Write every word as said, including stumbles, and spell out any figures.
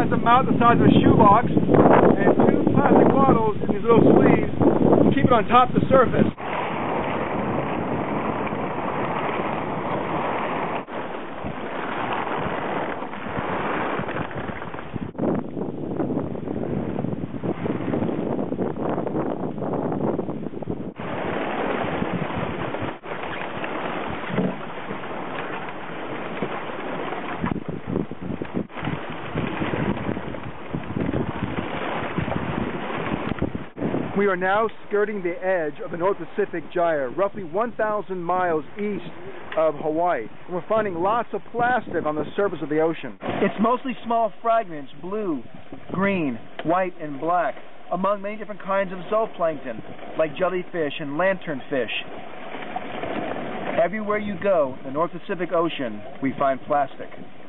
has a mouth the size of a shoebox and two plastic bottles in these little sleeves to keep it on top of the surface. We are now skirting the edge of the North Pacific Gyre, roughly one thousand miles east of Hawaii. And we're finding lots of plastic on the surface of the ocean. It's mostly small fragments, blue, green, white, and black, among many different kinds of zooplankton, like jellyfish and lanternfish. Everywhere you go in the North Pacific Ocean, we find plastic.